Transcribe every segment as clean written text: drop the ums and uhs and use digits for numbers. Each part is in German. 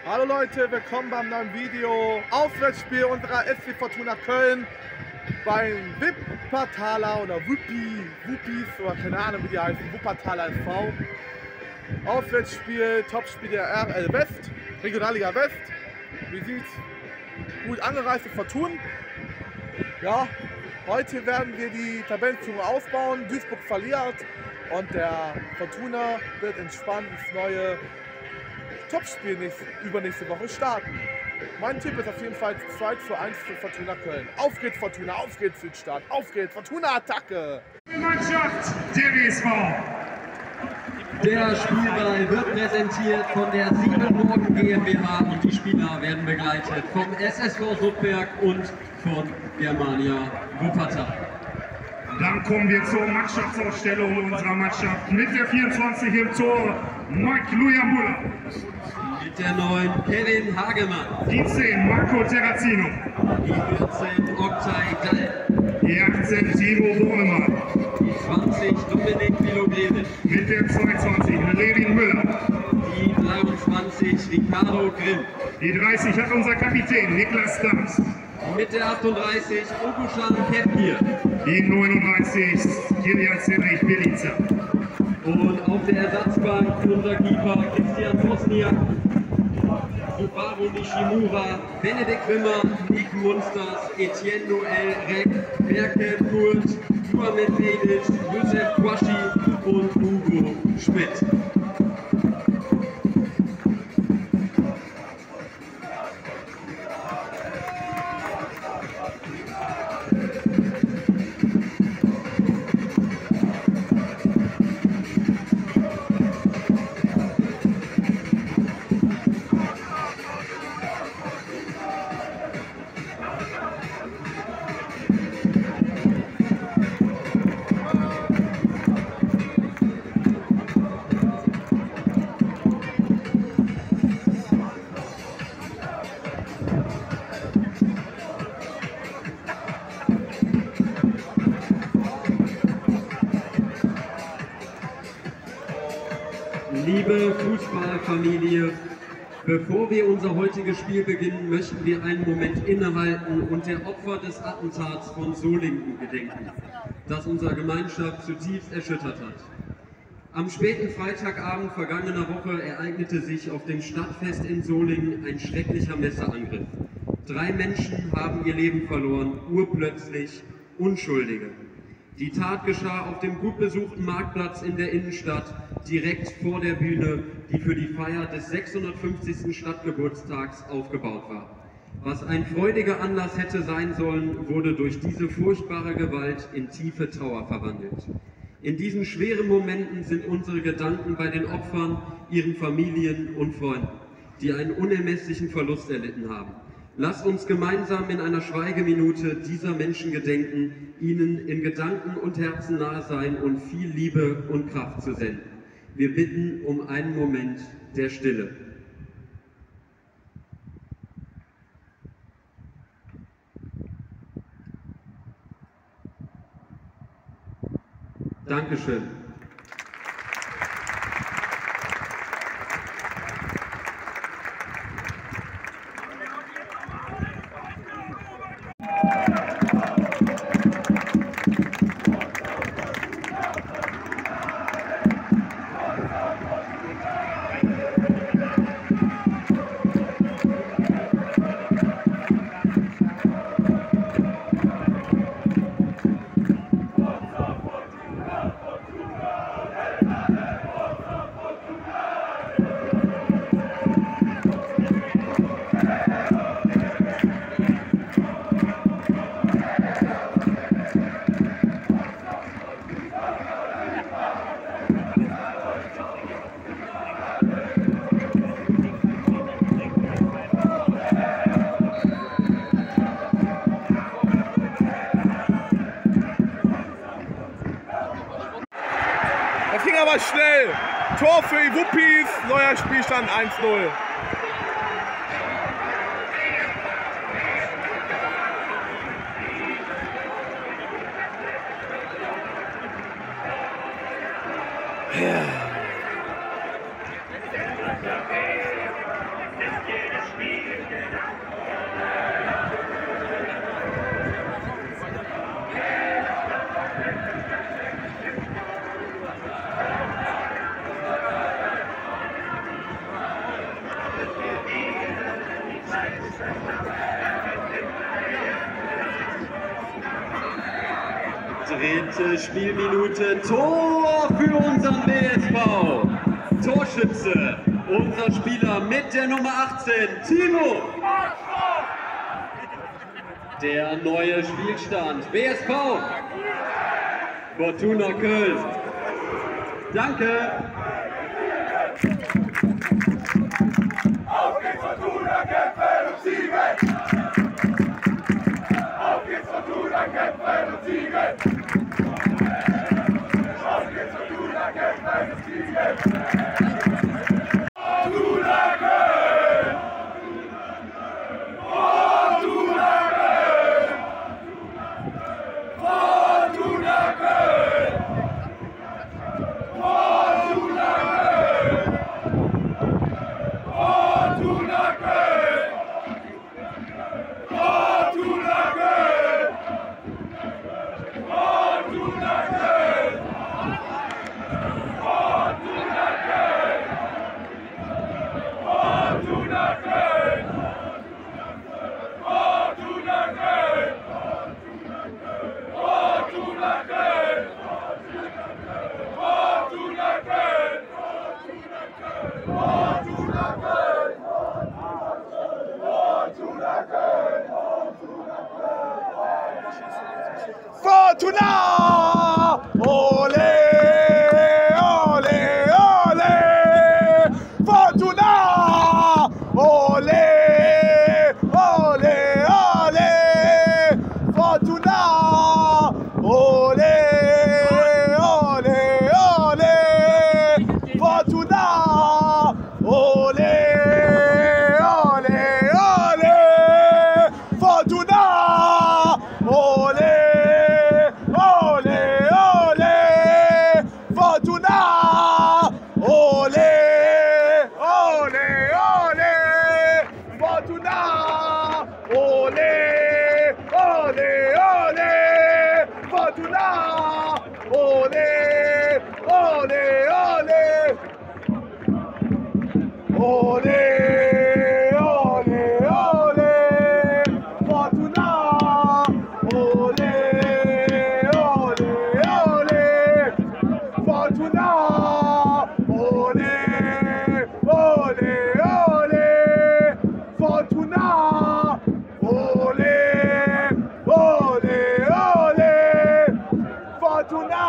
Hallo Leute, willkommen beim neuen Video. Auswärtsspiel unserer SC Fortuna Köln beim Wuppertaler oder Wuppis oder keine Ahnung wie die heißen, Wuppertaler SV. Auswärtsspiel, Topspiel der RL West, Regionalliga West. Wie sieht's? Gut angereiste Fortuna. Ja, heute werden wir die Tabellenzunge ausbauen. Duisburg verliert und der Fortuna wird entspannt ins neue Topspiel übernächste Woche starten. Mein Tipp ist auf jeden Fall 2:1 für Fortuna Köln. Auf geht's Fortuna, auf geht's Südstadt, auf geht's Fortuna-Attacke! Mannschaft der WSV. Der Spielball wird präsentiert von der Siebenmorgen GmbH und die Spieler werden begleitet vom SSV Suttberg und von Germania Wuppertal. Dann kommen wir zur Mannschaftsausstellung unserer Mannschaft. Mit der 24 im Tor Mike Lujambula. Mit der 9 Kevin Hagemann. Die 10 Marco Terrazino. Die 14 Oktay Gall. Die 18 Timo Bornemann. Die 20 Dominik Milogrevic. Mit der 22 Levin Müller. Die 23 Ricardo Grimm. Die 30 hat unser Kapitän Niklas Dams. Mit der 38 Okuschan Kepkir. Die 39 Kilian Cedric Belica. Und auf der Ersatzbank unser Keeper Christian Bosniak, Subaru Nishimura, Benedikt Wimmer, Nick Munsters, Etienne Noel Reck, Berke Kurt, Duamen Medic, Josef Quaschi und Hugo Schmidt. Liebe Fußballfamilie, bevor wir unser heutiges Spiel beginnen, möchten wir einen Moment innehalten und der Opfer des Attentats von Solingen gedenken, das unsere Gemeinschaft zutiefst erschüttert hat. Am späten Freitagabend vergangener Woche ereignete sich auf dem Stadtfest in Solingen ein schrecklicher Messerangriff. 3 Menschen haben ihr Leben verloren, urplötzlich Unschuldige. Die Tat geschah auf dem gut besuchten Marktplatz in der Innenstadt, direkt vor der Bühne, die für die Feier des 650. Stadtgeburtstags aufgebaut war. Was ein freudiger Anlass hätte sein sollen, wurde durch diese furchtbare Gewalt in tiefe Trauer verwandelt. In diesen schweren Momenten sind unsere Gedanken bei den Opfern, ihren Familien und Freunden, die einen unermesslichen Verlust erlitten haben. Lasst uns gemeinsam in einer Schweigeminute dieser Menschen gedenken, ihnen in Gedanken und Herzen nahe sein und viel Liebe und Kraft zu senden. Wir bitten um einen Moment der Stille. Dankeschön. Das ging aber schnell. Tor für die Wuppis, neuer Spielstand 1:0. Yeah. Dritte Spielminute, Tor für unseren BSV. Torschütze, unser Spieler mit der Nummer 18, Timo. Der neue Spielstand, BSV, Fortuna Köln. Danke. Auf geht's Fortuna, kämpfen und siegen! Auf geht's Fortuna, kämpfen und siegen! Auf geht's Fortuna, kämpfen und siegen! Fortuna Köln! Fortuna Köln! Fortuna Köln! Fortuna Köln! Fortuna Köln! Fortuna Köln! Fortuna Köln! Fortuna Köln! Fortuna Köln! Fortuna Köln! Fortuna Köln! Fortuna Köln! Fortuna Köln! Fortuna Köln! Fortuna! Ole! Ole! Ole! Fortuna! Ole! Ole! Ole! Fortuna! Ole! Ole! Ole! Fortuna! Ole! Ole! Ole! Fortuna! Ole! Ole! Ole! Fortuna! Ole! Ole! Ole! Fortuna! Ole! Ole! Ole! Fortuna! Ole! Ole! Ole! Ole! Ole! Ole! Fortuna! Ole! Ole! Ole! Fortuna! Ole! Ole! Ole! Fortuna! Ole! Ole! Ole! Fortuna!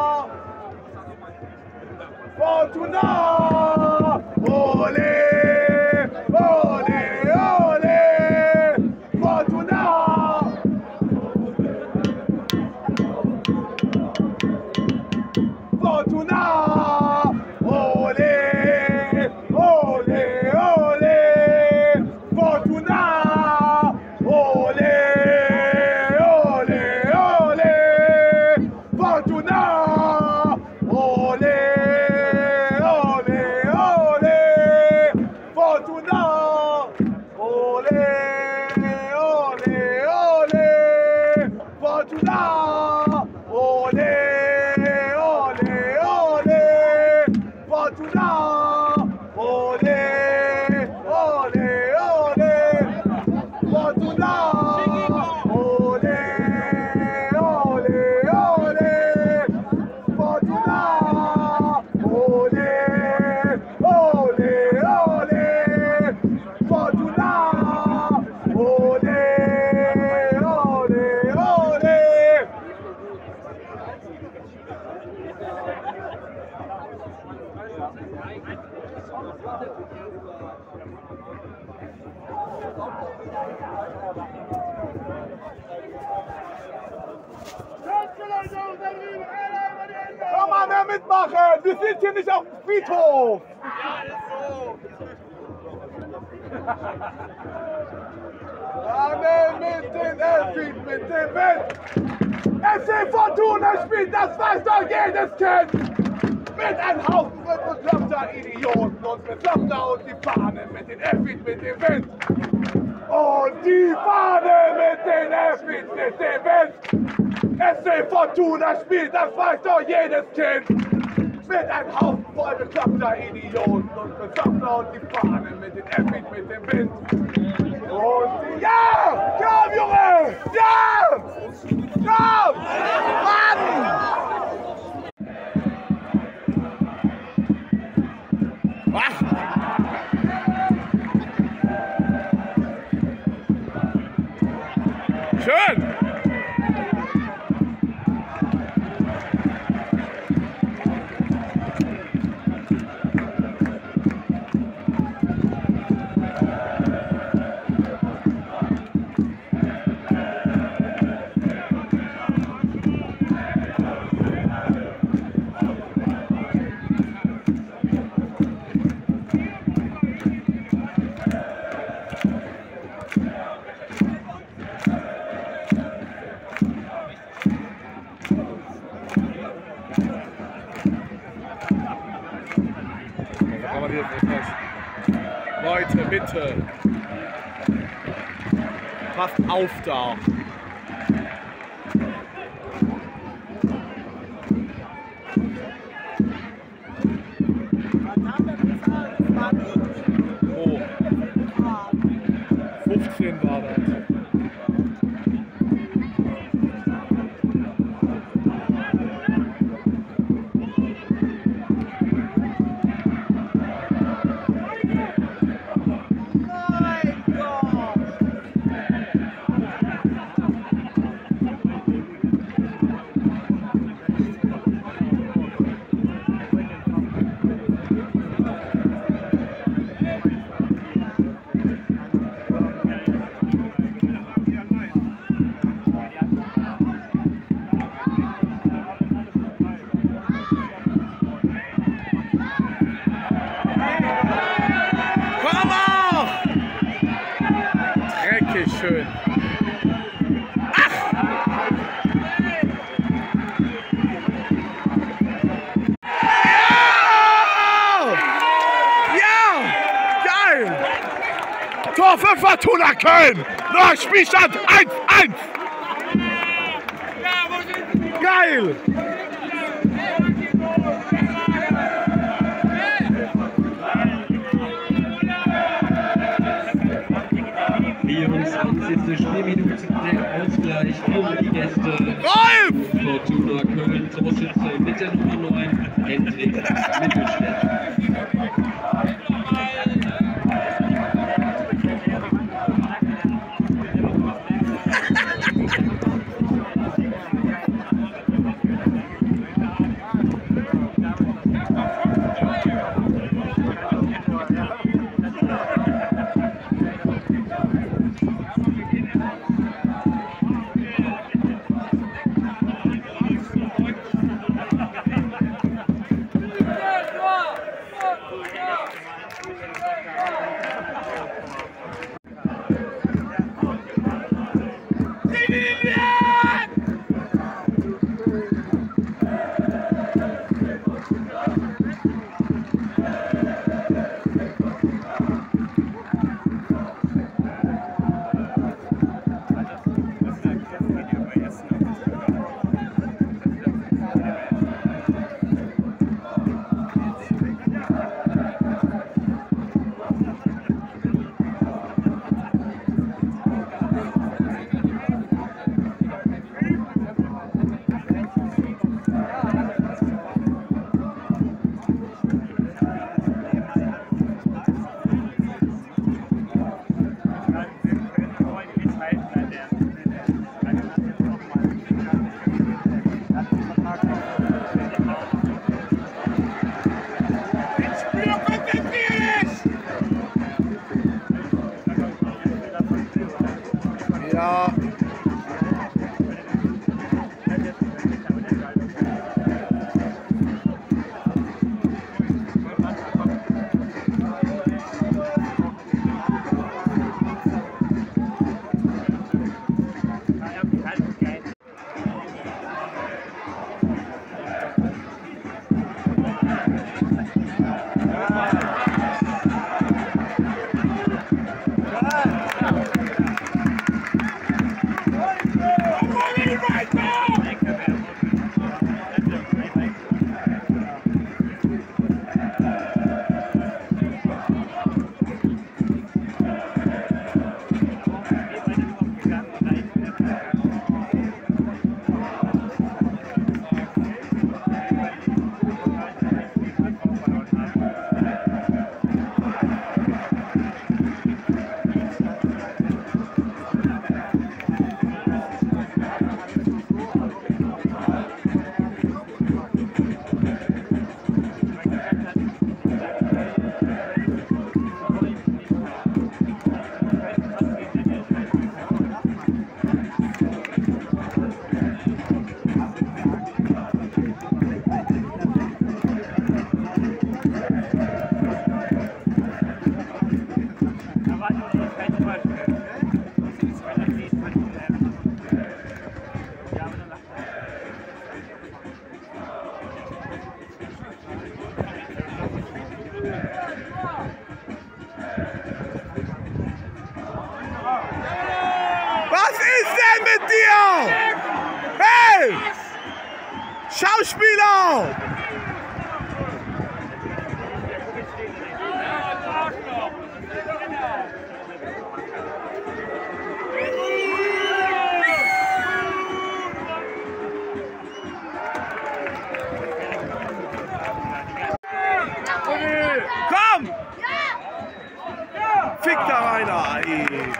Fortuna! Ole! Ole! Ole! Fortuna! Fortuna! Ole! Ole! Ole! Fortuna! Ole! Ole! Ole! Fortuna! Ole! Ole! Ole! Fortuna! Ole! Ole! Ole! Fortuna! Ole! Ole! Ole! Fortuna! Ole! Ole! Ole! Fortuna! Ole! Ole! Ole! Fortuna! Ole! Ole! Ole! Fortuna! Ole! Ole! Ole! Komm mal, wer mitmachen! Wir sind hier nicht auf dem Friedhof! Ja, mit den Elfien, mit dem Wind! FC Fortuna spielt, das weiß doch jedes Kind! Mit einem Haufen bekloppter Idioten und bekloppter und die Fahne mit den Elfien, mit dem Wind! Und die Fahne mit den Elfien, mit dem Wind! FC Fortuna spielt, das weiß doch jedes Kind! mit einem Haufen voll bekloppter Idioten und Besoffener und die Fahnen mit den Effis, mit dem Wind. Und ja! Komm, Junge! Ja! Komm! Mann! Ach! Schön! Leute, bitte. Passt auf da. Oh. 15 war das. Schön. Ach! Ja! Geil! Tor für Fortuna Köln! Noch Spielstand 1:1! Geil! Spielminute der Ausgleich für die Gäste. Rolf! Fortuna Köln, Torschütze mit der Nummer 9, Hendrik Mittelstädt. Ja. Was ist denn mit dir? Hey! Schauspieler! Komm! Fick da rein, ey.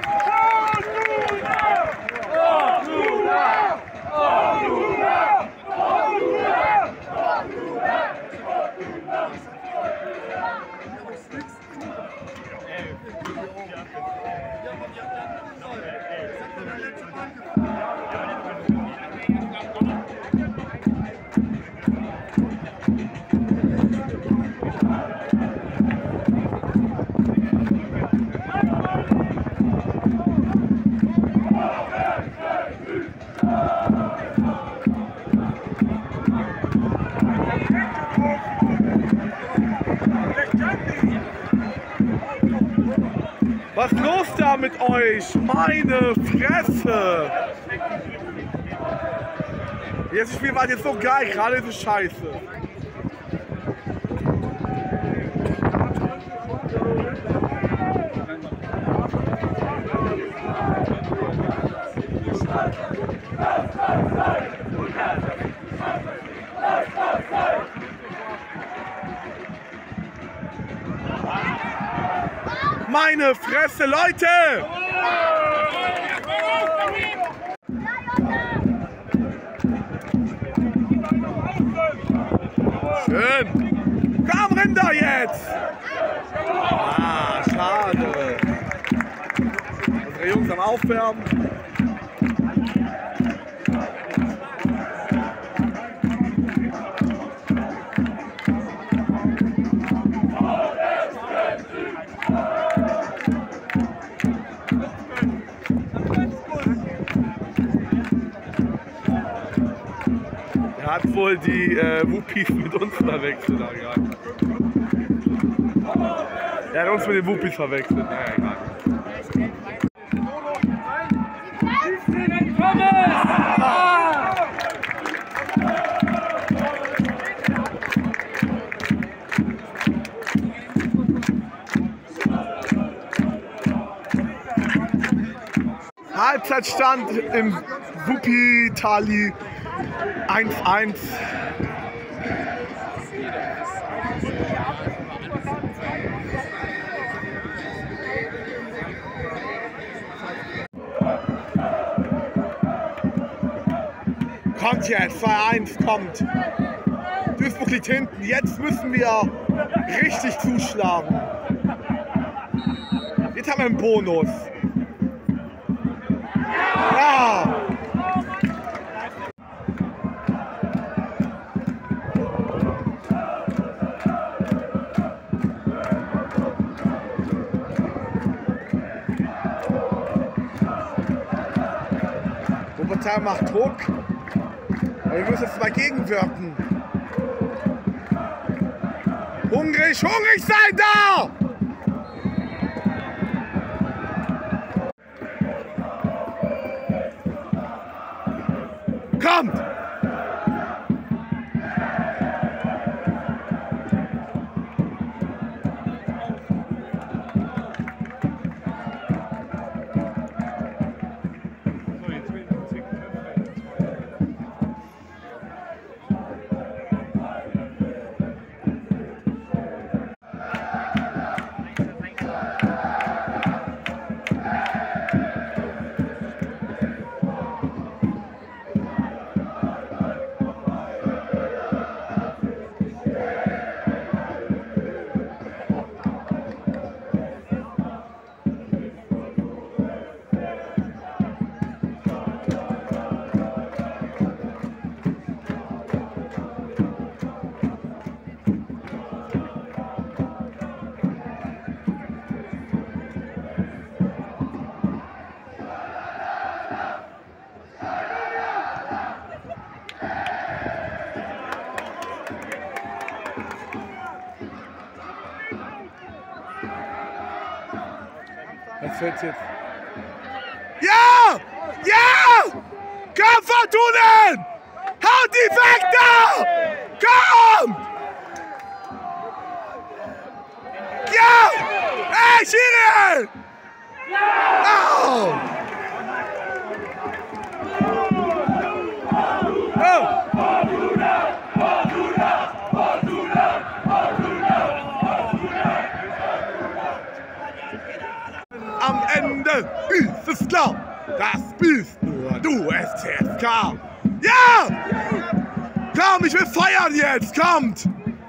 Was ist los da mit euch? Meine Fresse! Jetzt Spiel war jetzt so geil, gerade ist es scheiße. Meine Fresse, Leute! Schön! Komm, Rinder jetzt! Ah, schade. Unsere Jungs am Aufwärmen. Er hat wohl die Wuppies mit uns verwechselt. Er hat uns mit den Wuppies verwechselt. Naja, egal. Halbzeitstand im Wuppi-Tali 1-1. Kommt jetzt, 2-1, kommt. Duisburg liegt hinten, jetzt müssen wir richtig zuschlagen. Jetzt haben wir einen Bonus. Ja! Wuppertal macht Druck. Aber wir müssen jetzt mal gegenwirken. Hungrig sein da! Kommt! Das wird jetzt. Ja! Ja! Komm, Fortunen! Haut die weg da! Komm! Ja! Ey, Schiri! Oh! Am Ende ist es klar, das bist nur du, SCSK. Ja! Komm, ich will feiern jetzt, kommt!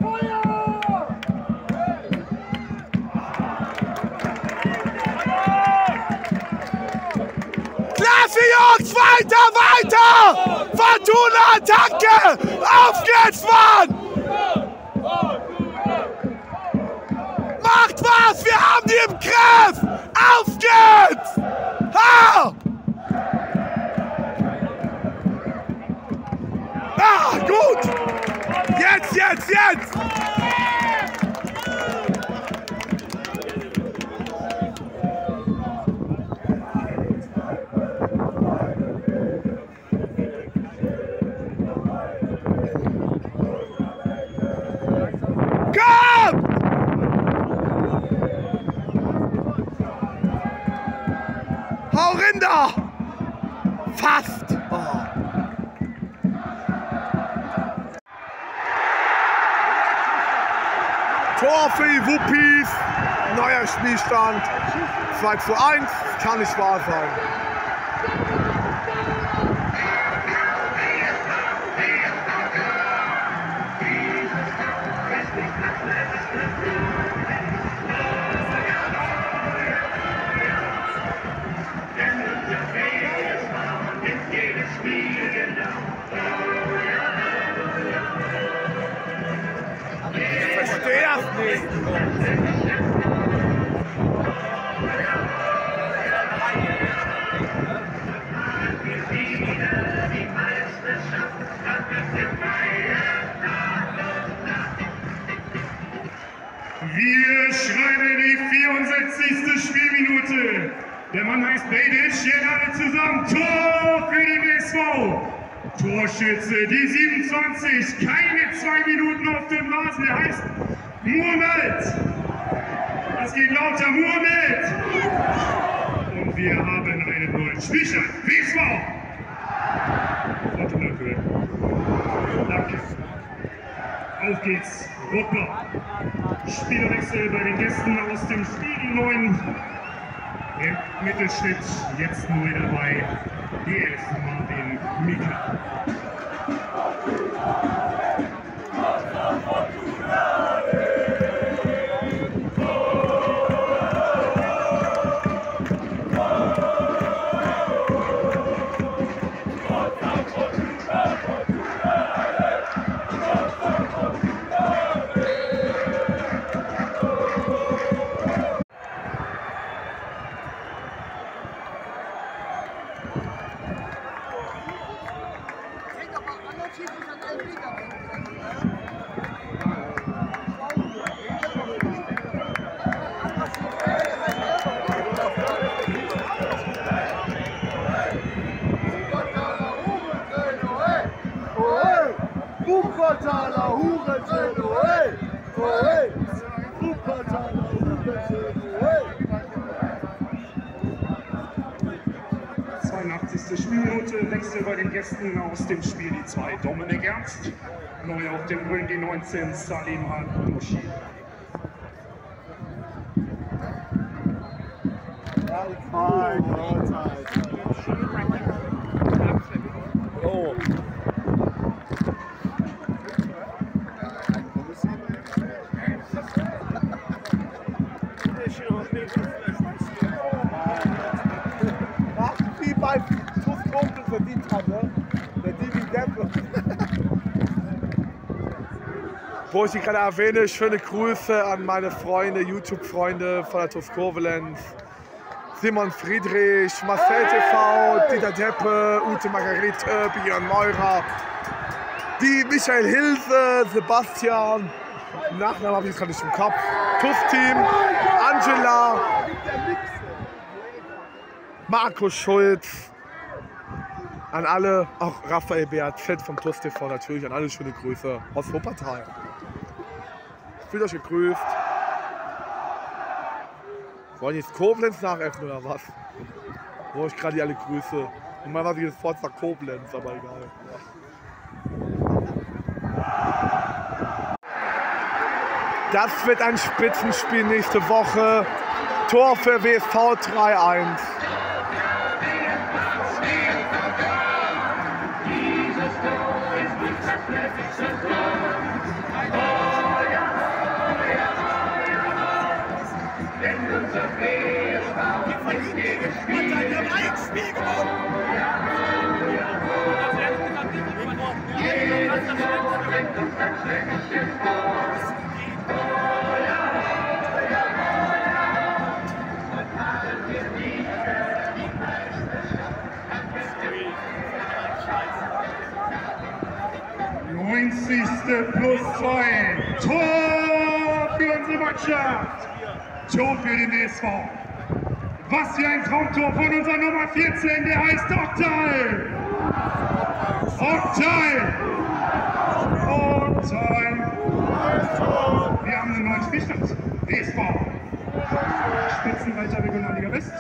Klasse, Jungs, weiter, weiter! Fortuna, Attacke! Auf geht's, Mann! Macht was, wir haben die im Griff! Auf geht's! Ha! Ah, gut! Jetzt, jetzt, jetzt! Komm! Hau rein da! Fast! Oh. Tor für die Wuppis, neuer Spielstand, 2:1, kann nicht wahr sein. Ich verstehe das nicht. Wir schreiben die 64. Spielminute. Der Mann heißt Bejdic, hier alle zusammen. Tor für den BSV. Torschütze, die 27, keine 2 Minuten auf dem Rasen. Er heißt Muhammad. Das geht lauter, Muhammad. Und wir haben einen neuen Spielstand. BSV. Fortuna Köln. Danke. Auf geht's. Rotblau. Spielerwechsel bei den Gästen aus dem Spiel 9. Im Mittelschritt jetzt neu dabei. Die 11 Martin Mika. Wuppertaler Hurensöhne, hey! Hey! Wuppertaler Hurensöhne, hey! 82. Spielminute, Wechsel bei den Gästen aus dem Spiel die 2. Dominik Ernst. Neu auf dem Grün die 19, Salim Al-Mushi. Mein Gott, Alter. Oh. Wie bei Schusskumpel verdient hatte, der Dividende. Wo ich die gerade erwähne, schöne Grüße an meine Freunde, YouTube-Freunde von der TuS Koblenz. Simon Friedrich, Marcel TV, Dieter Deppe, Ute Margarete, Björn Meurer, die Michael Hilse, Sebastian, Nachnamen habe ich jetzt gerade nicht im Kopf, TuS-Team, Angela, Markus Schulz, an alle, auch Raphael BAZ vom TUS TV natürlich, an alle schöne Grüße aus Wuppertal. Fühlt euch gegrüßt. Wollen jetzt Koblenz nachäffen oder was? Wo ich gerade alle grüße. Und mal was ich jetzt sofort sag Koblenz, aber egal. Das wird ein Spitzenspiel nächste Woche. Tor für WSV 3-1. Plus 2. Tor für unsere Mannschaft. Tor für den DSV. Was für ein Traumtor von unserer Nummer 14, der heißt Oktay. Oktay. Oktay. Wir haben einen neuen Spielstand. DSV. Spitzenreiter Regionalliga West.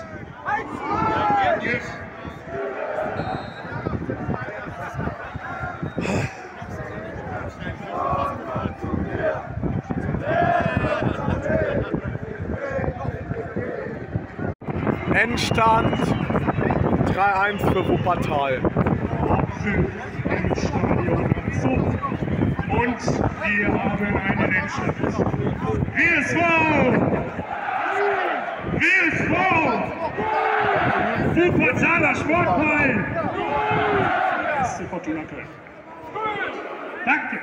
Endstand 3-1 für Wuppertal. Im Stadion am Zug. Und wir haben einen Endstand. WSV! WSV! Wuppertaler Sportverein! SC Fortuna Köln. Danke!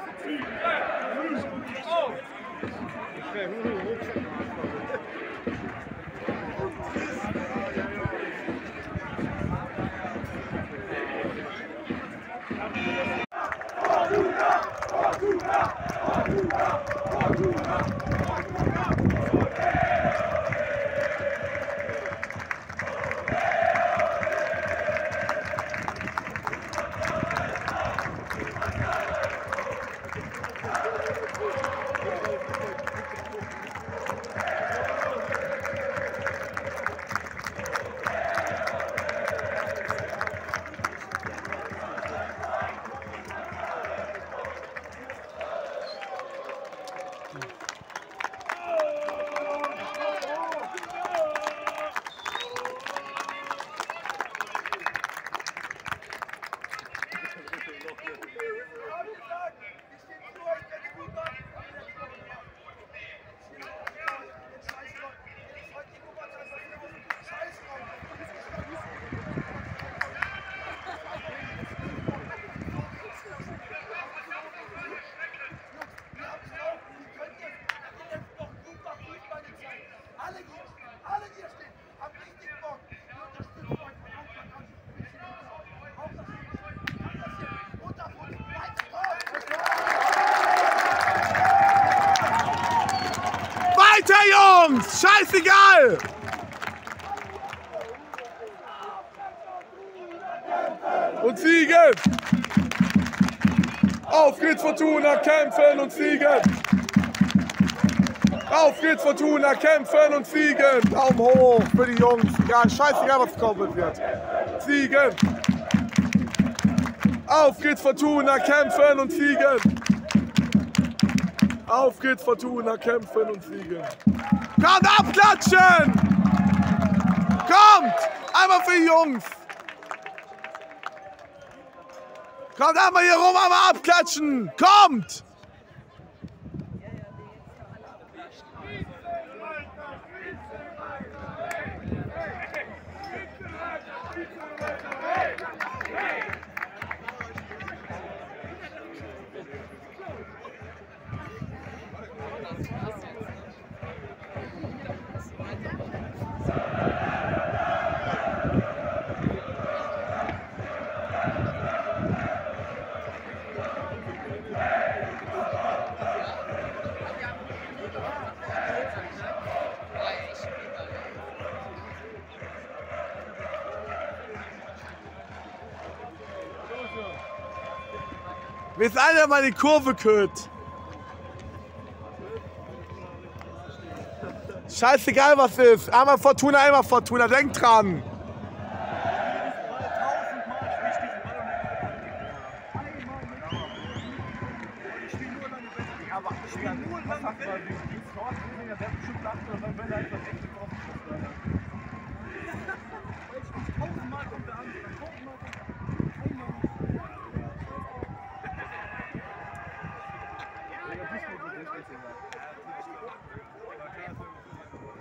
Jungs, scheißegal! Und siegen! Auf geht's Fortuna, kämpfen und siegen! Auf geht's Fortuna, kämpfen und siegen! Daumen hoch für die Jungs, egal, scheißegal was kommen wird. Siegen! Auf geht's Fortuna, kämpfen und siegen! Auf geht's Fortuna, kämpfen und siegen! Kommt abklatschen! Kommt! Einmal für die Jungs! Kommt einmal hier rum, einmal abklatschen! Kommt! Bis einer mal die Kurve kürt. Scheißegal was ist. Einmal Fortuna, denkt dran. Aber ich spiele nur lange Bälle.